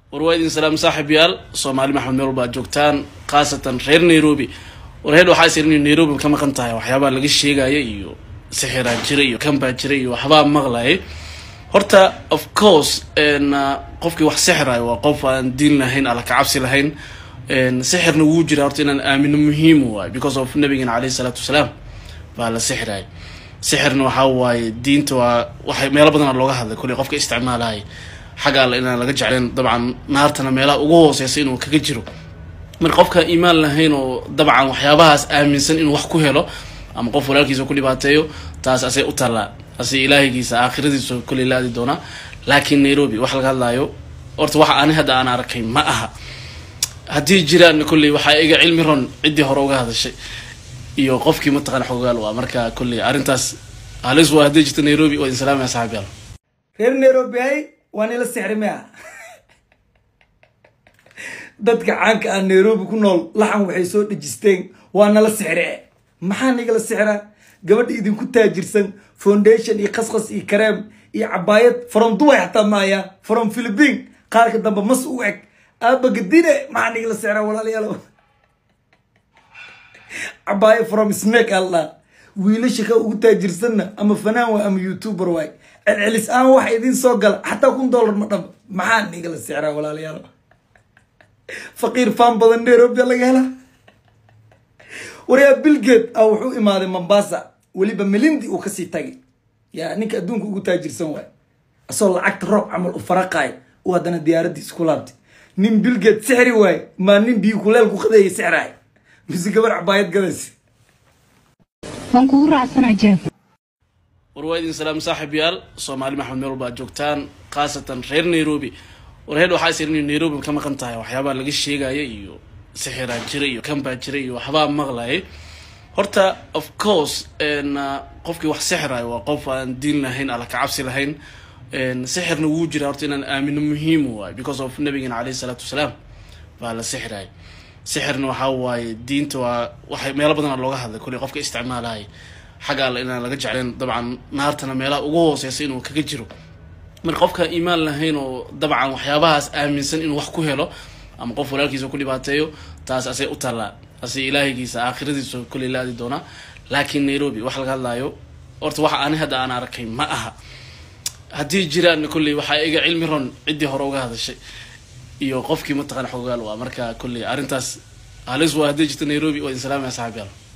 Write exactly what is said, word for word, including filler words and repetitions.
warwaydin salaam saaxiibayaal Soomaali Maxamed meel walba joogtaan qaasatan reer Nairobi warheed waxa isirnay Nairobi ka maqan tahay waxyaabo laga sheegayo iyo sixiraan jiray iyo kan baa jiray iyo waxba maqlay horta of course en qofkii wax sixirayo waa qof aan diin lahayn ala ka cabsi lahayn en sixirna wuu jiraa horta inaan aamino muhiim waay because of nabiga alayhi salatu wasalaam baa la sixiray sixirna waxa waay diinta waa waxay meel badan looga hadlay kulli qofka isticmaalay xaga la inaan laga jecleen dabcan naartana meelaha ugu hooseeyay inuu kaga jiro mar qofka iimaan lahayn oo dabcan waxyaabahaas aaminsan inuu wax ku helo ama qof walaalkiisa ku dhibaateeyo taas asay u tala asay ilaahigiisa aakhiradiisa kulli laadi doona laakiin Nairobi wax laga hadlayo horta waxa aan hadda aan arkay ma aha hadii jiraan kulli waxa iga cilmi ron cidii hore uga hadashay iyo qofkii mataqaan xogaal waa marka kulli arintaas halis waa hadii jirta Nairobi oo insalaam ya saaxiibayaal reer Nairobi waan ila sixrimaya dadka caanka ah Nairobi ku nool laxan waxay soo dhijisteen waana la sixree maxaa niga la sixra gabadha idin ku taajirsan foundation iyo qasqas iyo kareem iyo cabaayad from Dubai hatta maaya from Philippines qaarka dambe mas u eg aba gadine maxaa niga la sixra walaalayaal cabaayad from Snake Allah wiilasha ka ugu taajirsanna ama fanaan waa ama YouTuber way العليس أنا واحد يدين سوقل حتى كون دولار مطب معان يقول السعر ولا ليالا فقير فان بدن نيروبي الله يلا وريا بيلجيت أو حو إمارة منباسة ولي بملندي وكسي تاجي يعني كأدونك وقو تاجر سنوات أصلا عكت رب عمل أفرقاي وهذا ديار دي سكولات نين بيلجيت سعري واي ما نين بيكولال كوخذي سعراي بس كبر عباية جلس فانكور عسنا جاف warwaydin salaam saaxiibayaal Soomaali Maxamed meel walba joogtaan qaasatan reer Nairobi warheed waxa isirnay Nairobi ka maqan tahay waxyaabo laga sheegayo iyo sixiraan jiray iyo kan baa jiray iyo waxba maqlay horta of course en qofkii wax sixirayo waa qof aan diin lahayn ala ka cabsi lahayn en sixirna wuu jiraa horta inaan aamino muhiim waay because of nabiga alayhi salatu wasalaam baa la sixiray sixirna waxa waay diinta waa waxay meel badan looga hadlay kulli qofka isticmaalay xaga la inaan laga jecleen dabcan naartana meelaha ugu hooseeyay inuu kaga jiro mar qofka iimaan lahayn oo dabcan waxyaabahaas aaminsan inuu wax ku helo ama qof walaalkiisa ku dhibaateeyo taas asay u tala asay ilaahigiisa aakhiradiisa kulli laadi doona laakiin Nairobi wax laga hadlayo horta waxa aan hadda aan arkay ma aha hadii jiraan kulli waxa iga cilmi ron cidii hore uga hadashay iyo qofkii mataqaan xogaal waa marka kulli arintaas halis waa hadii jirta Nairobi oo insalaam ya saaxiibayaal